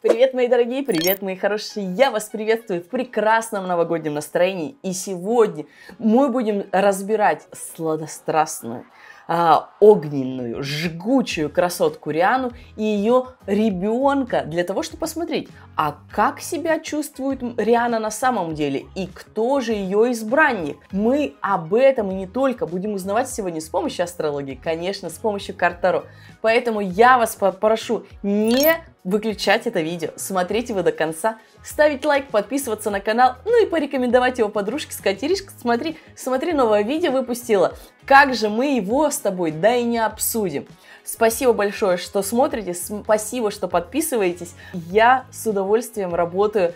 Привет, мои дорогие, привет, мои хорошие, я вас приветствую в прекрасном новогоднем настроении. И сегодня мы будем разбирать сладострастную, огненную, жгучую красотку Риану и ее ребенка для того, чтобы посмотреть, а как себя чувствует Риана на самом деле и кто же ее избранник. Мы об этом и не только будем узнавать сегодня с помощью астрологии, конечно, с помощью карт Таро. Поэтому я вас попрошу не выключать это видео, смотрите вы до конца, ставить лайк, подписываться на канал, ну и порекомендовать его подружке, сказать: Иришка, смотри, новое видео выпустила, как же мы его с тобой, да и не обсудим. Спасибо большое, что смотрите, спасибо, что подписываетесь. Я с удовольствием работаю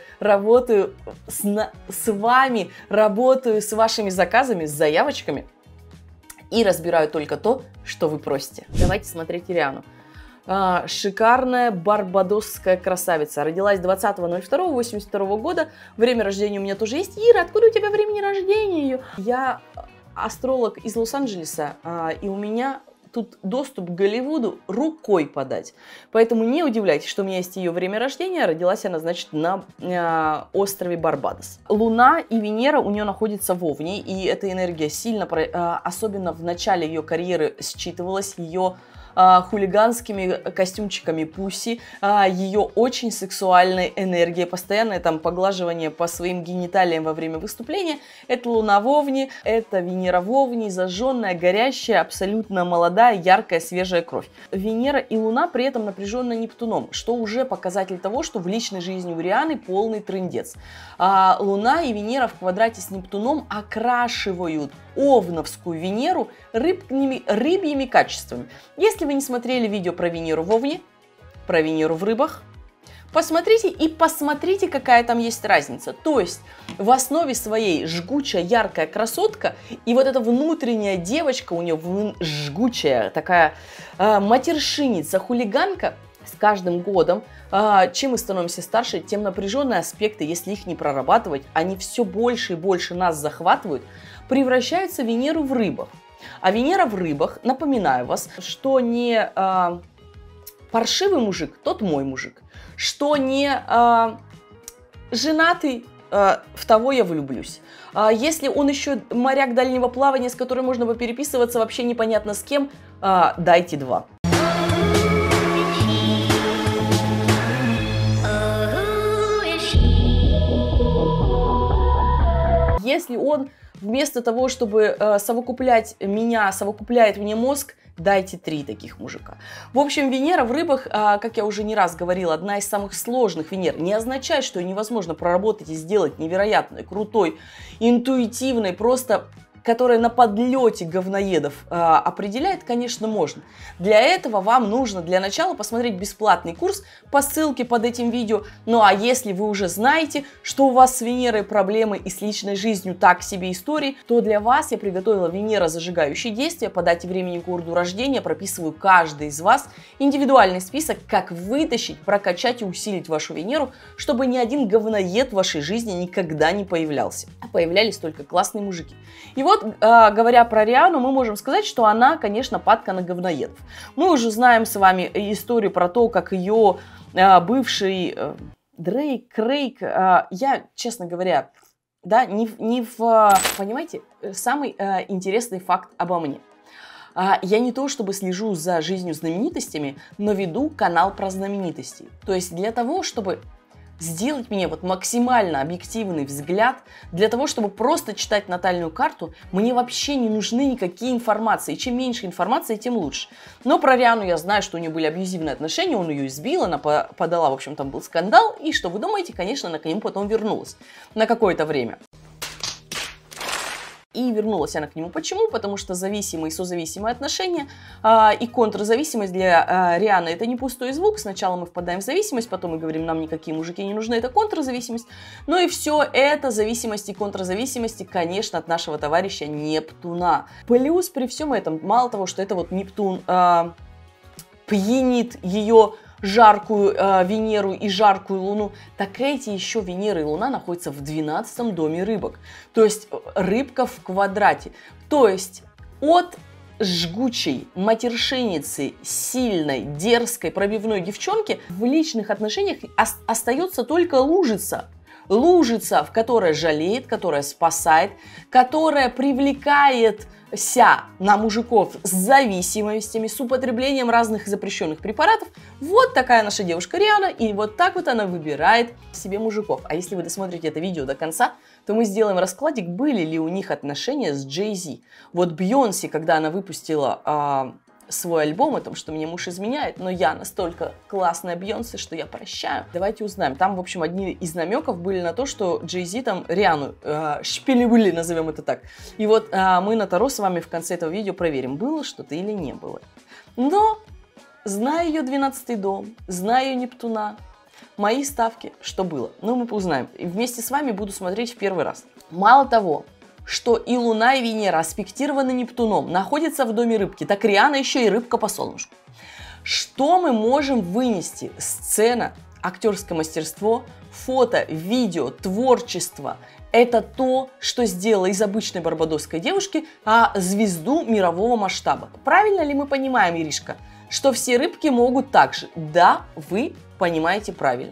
с вами, работаю с вашими заказами, с заявочками и разбираю только то, что вы просите. Давайте смотреть Риану. Шикарная барбадосская красавица. Родилась 20.02.82 года. Время рождения у меня тоже есть. Ира, откуда у тебя времени рождения ее? Я астролог из Лос-Анджелеса, и у меня тут доступ к Голливуду рукой подать. Поэтому не удивляйтесь, что у меня есть ее время рождения. Родилась она, значит, на острове Барбадос. Луна и Венера у нее находятся в Овне, и эта энергия сильно, особенно в начале ее карьеры, считывалась ее хулиганскими костюмчиками Пусси, ее очень сексуальной энергией, постоянное там поглаживание по своим гениталиям во время выступления. Это Луна в Овне, это Венера в Овне, зажженная, горящая, абсолютно молодая, яркая, свежая кровь. Венера и Луна при этом напряженная Нептуном, что уже показатель того, что в личной жизни у Рианы полный трындец. Луна и Венера в квадрате с Нептуном окрашивают овновскую Венеру рыбьими качествами. Если вы не смотрели видео про Венеру в Овне, про Венеру в Рыбах, посмотрите, какая там есть разница. То есть в основе своей жгучая, яркая красотка, и вот эта внутренняя девочка у нее жгучая, такая матершинница, хулиганка. С каждым годом, чем мы становимся старше, тем напряженные аспекты, если их не прорабатывать, они все больше и больше нас захватывают, превращаются в Венеру в Рыбах. А Венера в Рыбах, напоминаю вас, что не паршивый мужик, тот мой мужик, что не женатый, в того я влюблюсь. Если он еще моряк дальнего плавания, с которым можно попереписываться вообще непонятно с кем, дайте два. Если он вместо того, чтобы совокуплять меня, совокупляет мне мозг, дайте 3 таких мужика. В общем, Венера в Рыбах, как я уже не раз говорила, одна из самых сложных Венер. Не означает, что ее невозможно проработать и сделать невероятной, крутой, интуитивной, просто которая на подлете говноедов определяет, конечно, можно. Для этого вам нужно для начала посмотреть бесплатный курс по ссылке под этим видео. Ну а если вы уже знаете, что у вас с Венерой проблемы и с личной жизнью так себе истории, то для вас я приготовила Венера зажигающие действия. По дате, времени, городу рождения прописываю каждый из вас индивидуальный список, как вытащить, прокачать и усилить вашу Венеру, чтобы ни один говноед в вашей жизни никогда не появлялся. А появлялись только классные мужики. И вот, говоря про Риану, мы можем сказать, что она, конечно, падка на говноедов. Мы уже знаем с вами историю про то, как ее бывший Крейг, я, честно говоря, да, понимаете, самый интересный факт обо мне. Я не то чтобы слежу за жизнью знаменитостями, но веду канал про знаменитостей. То есть для того, чтобы сделать мне вот максимально объективный взгляд, для того, чтобы просто читать натальную карту, мне вообще не нужны никакие информации. Чем меньше информации, тем лучше. Но про Риану я знаю, что у нее были абьюзивные отношения, он ее избил, она подала, в общем, там был скандал. И что вы думаете, конечно, она к нему потом вернулась на какое-то время. И вернулась она к нему. Почему? Потому что зависимые и созависимые отношения и контрзависимость для Рианы — это не пустой звук. Сначала мы впадаем в зависимость, потом мы говорим, нам никакие мужики не нужны, это контрзависимость. Ну и все это зависимости и контрзависимости, конечно, от нашего товарища Нептуна. Плюс при всем этом, мало того, что это вот Нептун пьянит ее жаркую Венеру и жаркую Луну, так эти еще Венера и Луна находятся в 12-м доме рыбок. То есть рыбка в квадрате. То есть от жгучей матершинницы, сильной, дерзкой, пробивной девчонки в личных отношениях остается только лужица. Лужица, в которой жалеет, которая спасает, которая привлекается на мужиков с зависимостями, с употреблением разных запрещенных препаратов. Вот такая наша девушка Риhanna, и вот так вот она выбирает себе мужиков. А если вы досмотрите это видео до конца, то мы сделаем раскладик, были ли у них отношения с Jay-Z. Вот Бейонсе, когда она выпустила свой альбом о том, что мне муж изменяет, но я настолько классная Бейонсе, что я прощаю. Давайте узнаем. Там, в общем, одни из намеков были на то, что Jay-Z там Риану шпилевыли, назовем это так. И вот мы на Таро с вами в конце этого видео проверим, было что-то или не было. Но, зная ее 12-й дом, зная ее Нептуна, мои ставки, что было. Но мы узнаем. И вместе с вами буду смотреть в первый раз. Мало того, что и Луна, и Венера аспектированы Нептуном, находятся в доме рыбки, так Риhanna еще и рыбка по солнышку. Что мы можем вынести? Сцена, актерское мастерство, фото, видео, творчество. Это то, что сделало из обычной барбадосской девушки звезду мирового масштаба. Правильно ли мы понимаем, Иришка, что все рыбки могут так же? Да, вы понимаете правильно.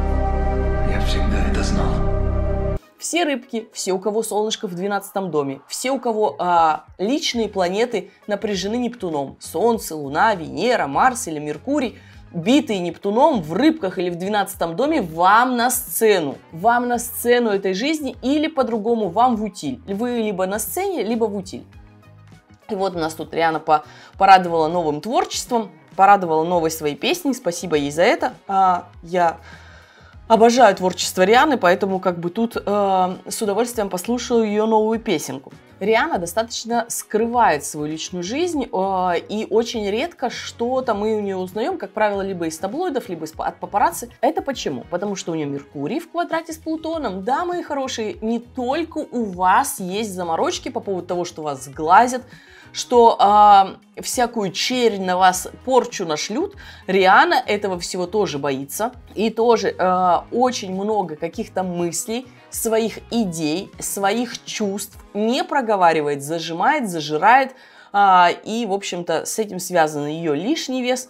Я всегда это знал. Все рыбки, все, у кого солнышко в 12 доме, все, у кого личные планеты напряжены Нептуном, Солнце, Луна, Венера, Марс или Меркурий, битые Нептуном в рыбках или в 12 доме, вам на сцену. Вам на сцену этой жизни или по-другому вам в утиль. Вы либо на сцене, либо в утиль. И вот у нас тут Риhanna порадовала новым творчеством, порадовала новой своей песней, спасибо ей за это. Я обожаю творчество Риhanны, поэтому как бы тут с удовольствием послушаю ее новую песенку. Риhanna достаточно скрывает свою личную жизнь, и очень редко что-то мы у нее узнаем, как правило, либо из таблоидов, либо от папарацци. Это почему? Потому что у нее Меркурий в квадрате с Плутоном. Да, мои хорошие, не только у вас есть заморочки по поводу того, что вас сглазят, что всякую чернь на вас, порчу нашлют. Риhanna этого всего тоже боится. И тоже очень много каких-то мыслей, своих идей, своих чувств не проговаривает, зажимает, зажирает. И, в общем-то, с этим связан ее лишний вес.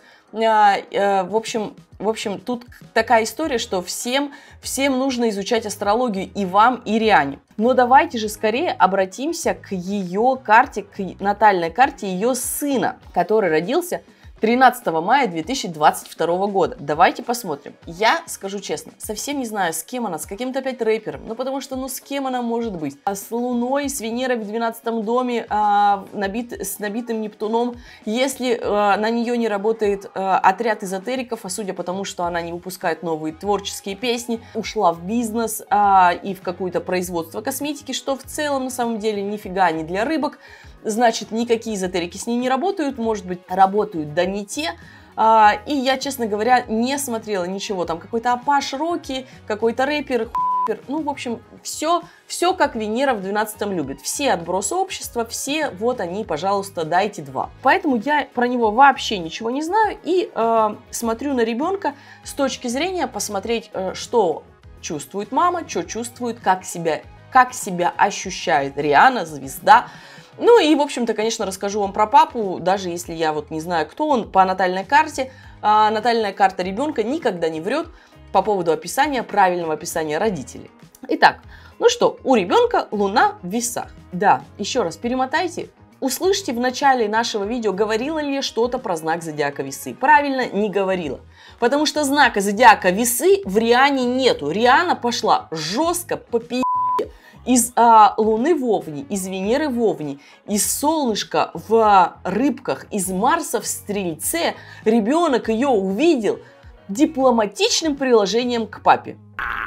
В общем, тут такая история, что всем нужно изучать астрологию, и вам, и Рианне. Но давайте же скорее обратимся к ее карте, к натальной карте ее сына, который родился 13 мая 2022 года. Давайте посмотрим. Я скажу честно, совсем не знаю, с кем она, с каким-то опять рэпером. Ну, потому что, с кем она может быть? С Луной, с Венерой в 12 доме, с набитым Нептуном. Если на нее не работает отряд эзотериков, а судя по тому, что она не выпускает новые творческие песни, ушла в бизнес и в какое-то производство косметики, что в целом, на самом деле, нифига не для рыбок. Значит, никакие эзотерики с ней не работают, может быть, работают, да не те. И я, честно говоря, не смотрела ничего. Там какой-то Апаш Роки, какой-то рэпер, ну, в общем, все как Венера в 12-м любит. Все отбросы общества, все, вот они, пожалуйста, дайте 2. Поэтому я про него вообще ничего не знаю и смотрю на ребенка с точки зрения посмотреть, что чувствует мама, что чувствует, как себя ощущает Риhanna, звезда. Ну и, в общем-то, конечно, расскажу вам про папу, даже если я вот не знаю, кто он, по натальной карте. Натальная карта ребенка никогда не врет по поводу описания, правильного описания родителей. Итак, ну что, у ребенка Луна в весах. Да, еще раз перемотайте. Услышьте в начале нашего видео, говорила ли я что-то про знак зодиака Весы. Правильно, не говорила. Потому что знака зодиака Весы в Рианне нету. Риhanna пошла жестко по из Луны в Овне, из Венеры в Овне, из Солнышка в Рыбках, из Марса в Стрельце. Ребенок ее увидел дипломатичным приложением к папе.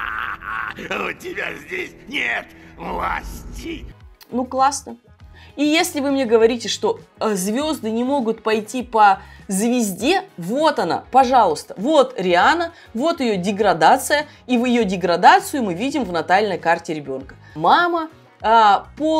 У тебя здесь нет власти. Ну, классно. И если вы мне говорите, что звезды не могут пойти по звезде, вот она, пожалуйста. Вот Риhanna, вот ее деградация. И в ее деградацию мы видим в натальной карте ребенка. Мама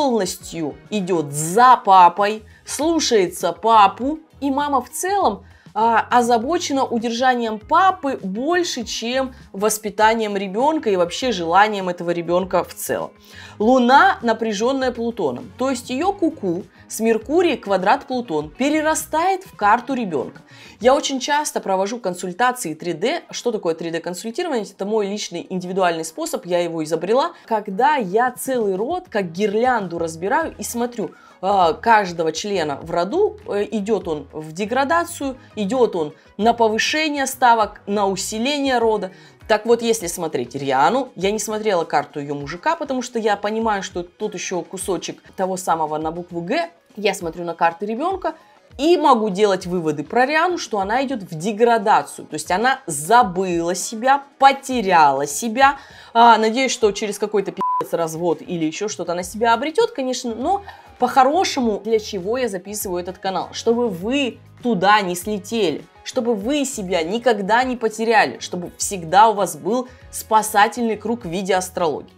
полностью идет за папой, слушается папу. И мама в целом озабочена удержанием папы больше, чем воспитанием ребенка и вообще желанием этого ребенка в целом. Луна напряженная Плутоном, то есть ее куку с Меркурий квадрат Плутон перерастает в карту ребенка. Я очень часто провожу консультации 3D. Что такое 3D-консультирование? Это мой личный индивидуальный способ, я его изобрела, когда я целый род как гирлянду разбираю и смотрю каждого члена в роду, идет он в деградацию, идет он на повышение ставок, на усиление рода. Так вот, если смотреть Риану, я не смотрела карту ее мужика, потому что я понимаю, что тут еще кусочек того самого на букву Г. Я смотрю на карты ребенка и могу делать выводы про Риану, что она идет в деградацию. То есть она забыла себя, потеряла себя. Надеюсь, что через какой-то развод или еще что-то она себя обретет, конечно, но по-хорошему, для чего я записываю этот канал? Чтобы вы туда не слетели, чтобы вы себя никогда не потеряли, чтобы всегда у вас был спасательный круг в виде астрологии.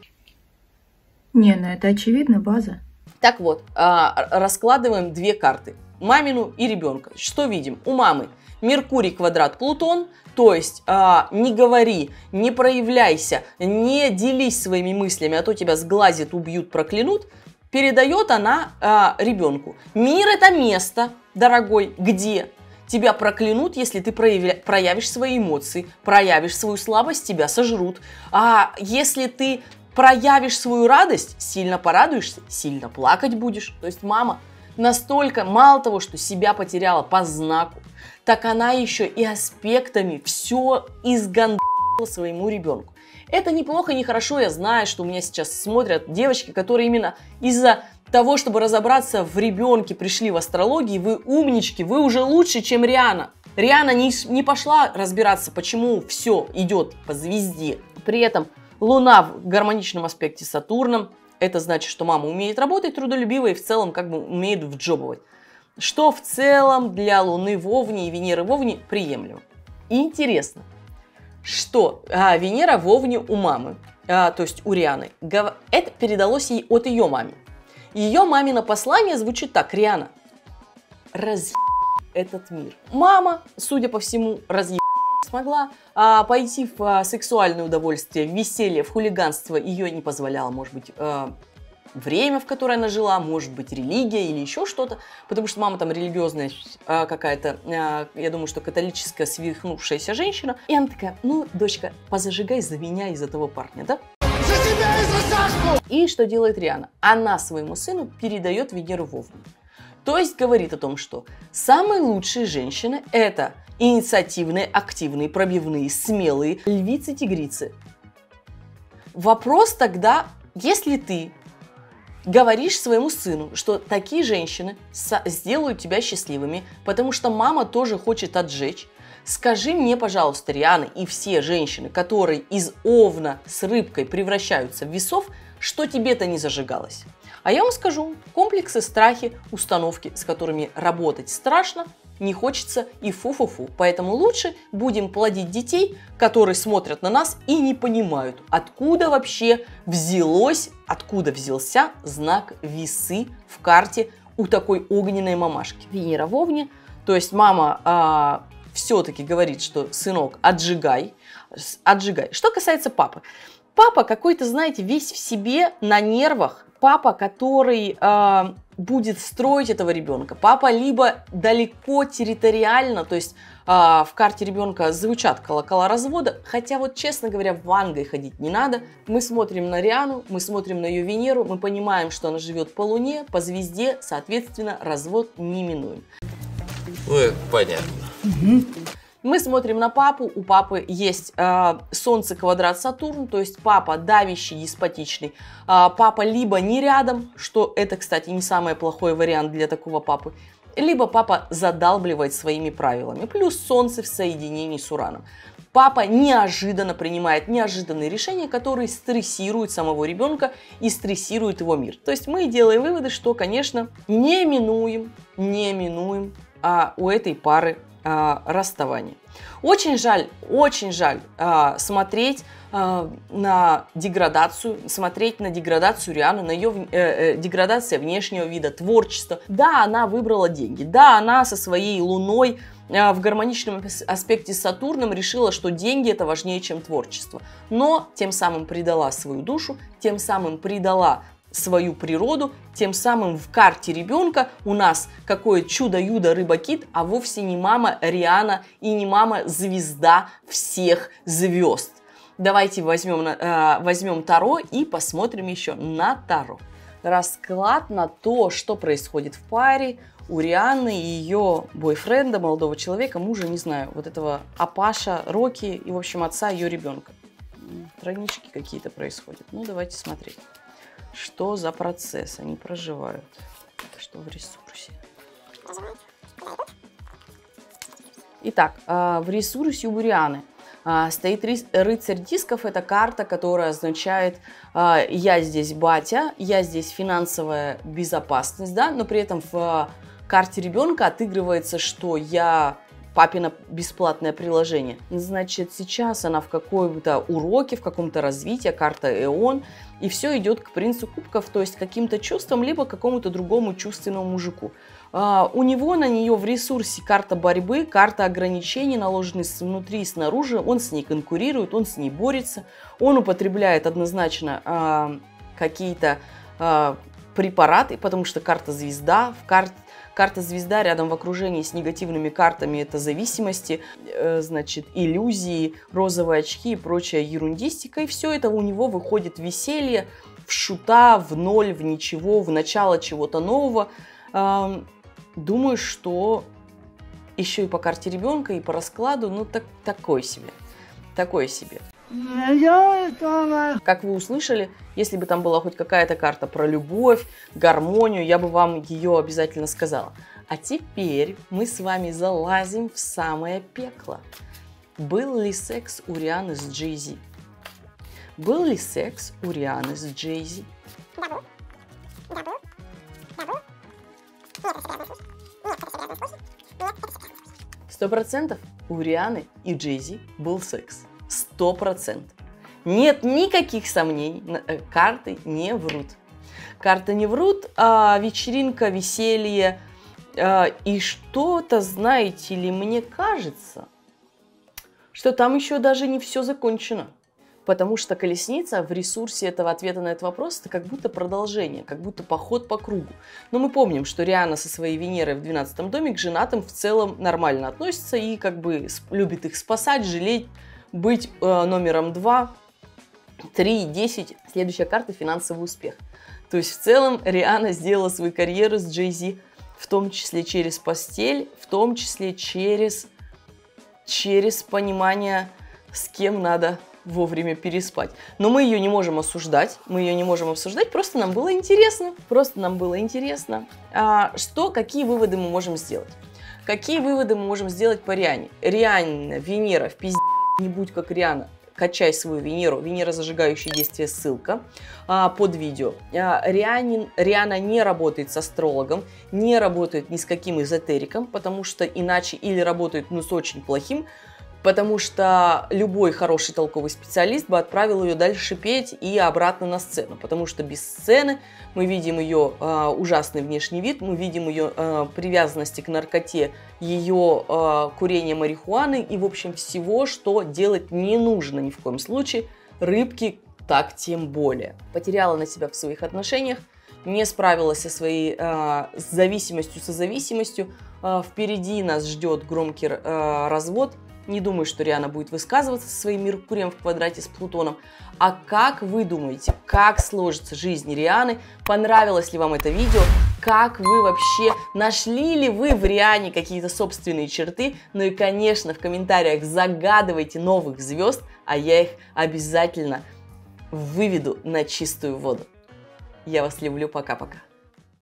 Не, ну это очевидно, база. Так вот, раскладываем две карты, мамину и ребенка. Что видим? У мамы Меркурий квадрат Плутон, то есть не говори, не проявляйся, не делись своими мыслями, а то тебя сглазят, убьют, проклянут. Передает она ребенку. Мир – это место, дорогой, где тебя проклянут, если ты проявишь свои эмоции, проявишь свою слабость, тебя сожрут. А если ты проявишь свою радость, сильно порадуешься, сильно плакать будешь. То есть мама настолько, мало того, что себя потеряла по знаку, так она еще и аспектами все изгандала своему ребенку. Это неплохо, не хорошо, я знаю, что у меня сейчас смотрят девочки, которые именно из-за того, чтобы разобраться в ребенке, пришли в астрологии. Вы умнички, вы уже лучше, чем Риана. Риана не пошла разбираться, почему все идет по звезде. При этом Луна в гармоничном аспекте с Сатурном. Это значит, что мама умеет работать трудолюбиво и в целом как бы умеет вджобывать. Что в целом для Луны в Овне и Венеры в Овне приемлемо. Интересно, что Венера в Овне у мамы, то есть у Рианы, это передалось ей от ее мамы. Ее мамино послание звучит так: Риана, разъеб этот мир. Мама, судя по всему, разъеб смогла, пойти в сексуальное удовольствие, в веселье, в хулиганство ее не позволяло, может быть, время, в которое она жила, может быть, религия или еще что-то, потому что мама там религиозная какая-то, я думаю, что католическая свихнувшаяся женщина. И она такая: ну, дочка, позажигай за меня и за того парня, да? За тебя и за Сашку! И что делает Риана? Она своему сыну передает Венеру в Овне. То есть говорит о том, что самые лучшие женщины – это инициативные, активные, пробивные, смелые львицы-тигрицы. Вопрос тогда, если ты говоришь своему сыну, что такие женщины сделают тебя счастливыми, потому что мама тоже хочет отжечь. Скажи мне, пожалуйста, Риана, и все женщины, которые из Овна с рыбкой превращаются в весов, что тебе-то не зажигалось? А я вам скажу: комплексы, страхи, установки, с которыми работать страшно, не хочется и фу-фу-фу. Поэтому лучше будем плодить детей, которые смотрят на нас и не понимают, откуда вообще откуда взялся знак весы в карте у такой огненной мамашки. Венера в Овне, то есть мама все-таки говорит, что сынок, отжигай. Что касается папы. Папа какой-то, знаете, весь в себе, на нервах. Папа, который будет строить этого ребенка. Папа либо далеко территориально, то есть в карте ребенка звучат колокола развода, хотя вот, честно говоря, в Вангой ходить не надо. Мы смотрим на Риану, мы смотрим на ее Венеру, мы понимаем, что она живет по Луне, по звезде, соответственно, развод неминуем. Ну, это понятно. Мы смотрим на папу, у папы есть Солнце квадрат Сатурн, то есть папа давящий, деспотичный. Папа либо не рядом, что это, кстати, не самый плохой вариант для такого папы, либо папа задалбливает своими правилами. Плюс Солнце в соединении с Ураном. Папа неожиданно принимает неожиданные решения, которые стрессируют самого ребенка и стрессируют его мир. То есть мы делаем выводы, что, конечно, не минуем, у этой пары расставание. Очень жаль смотреть на деградацию Рианы, на ее деградация внешнего вида, творчества. Да, она выбрала деньги, да, она со своей Луной в гармоничном аспекте с Сатурном решила, что деньги это важнее, чем творчество. Но тем самым предала свою душу, тем самым предала свою природу, тем самым в карте ребенка у нас какое чудо-юдо рыба-кит, а вовсе не мама Риана и не мама звезда всех звезд. Давайте возьмем Таро и посмотрим еще на Таро. Расклад на то, что происходит в паре у Рианы и ее бойфренда, молодого человека, мужа, не знаю, вот этого Апаша, Рокки и, в общем, отца ее ребенка. Тройнички какие-то происходят. Ну, давайте смотреть. Что за процесс они проживают? Что в ресурсе? Итак, в ресурсе у Рианы стоит рыцарь дисков. Это карта, которая означает «я здесь батя», «я здесь финансовая безопасность», да? Но при этом в карте ребенка отыгрывается, что я папино бесплатное приложение. Значит, сейчас она в каком-то уроке, в каком-то развитии, карта Эон, и все идет к принцу кубков, то есть каким-то чувствам, либо какому-то другому чувственному мужику. У него на нее в ресурсе карта борьбы, карта ограничений, наложенных внутри и снаружи, он с ней конкурирует, он с ней борется, он употребляет однозначно какие-то препараты, потому что карта звезда, карта звезда рядом в окружении с негативными картами – это зависимости, значит, иллюзии, розовые очки и прочая ерундистика. И все это у него выходит в веселье, в шута, в ноль, в ничего, в начало чего-то нового. Думаю, что еще и по карте ребенка, и по раскладу, ну, такое себе. Такое себе. Как вы услышали, если бы там была хоть какая-то карта про любовь, гармонию, я бы вам ее обязательно сказала. А теперь мы с вами залазим в самое пекло. Был ли секс у Рианы с Джей-Зи? Был ли секс у Рианы с Джей-Зи? 100% у Рианы и Джей-Зи был секс. 100%. Нет никаких сомнений, карты не врут. Карты не врут, вечеринка, веселье. И что-то, знаете ли, мне кажется, что там еще даже не все закончено. Потому что колесница в ресурсе этого ответа на этот вопрос – это как будто продолжение, как будто поход по кругу. Но мы помним, что Риана со своей Венерой в 12-м доме к женатым в целом нормально относится и как бы любит их спасать, жалеть, быть номером 2, 3, 10. Следующая карта – финансовый успех. То есть в целом Риана сделала свою карьеру с Джей-Зи, в том числе через постель, в том числе через понимание, с кем надо вовремя переспать. Но мы ее не можем осуждать, просто нам было интересно. Какие выводы мы можем сделать? Какие выводы мы можем сделать по Риане? Риана, Венера, в пизде, не будь как Риана, качай свою Венеру, Венера зажигающее действие, ссылка под видео. Риана не работает с астрологом, не работает ни с каким эзотериком, потому что иначе или работает, с очень плохим, потому что любой хороший толковый специалист бы отправил ее дальше петь и обратно на сцену, потому что без сцены мы видим ее ужасный внешний вид, мы видим ее привязанности к наркоте, ее курение марихуаны и, в общем, всего, что делать не нужно ни в коем случае, рыбки так тем более. Потеряла на себя в своих отношениях, не справилась со своей созависимостью, впереди нас ждет громкий развод. Не думаю, что Риана будет высказываться со своим Меркурием в квадрате с Плутоном. А как вы думаете, как сложится жизнь Рианы? Понравилось ли вам это видео? Как вы вообще, нашли ли вы в Риане какие-то собственные черты? Ну и, конечно, в комментариях загадывайте новых звезд, а я их обязательно выведу на чистую воду. Я вас люблю, пока-пока.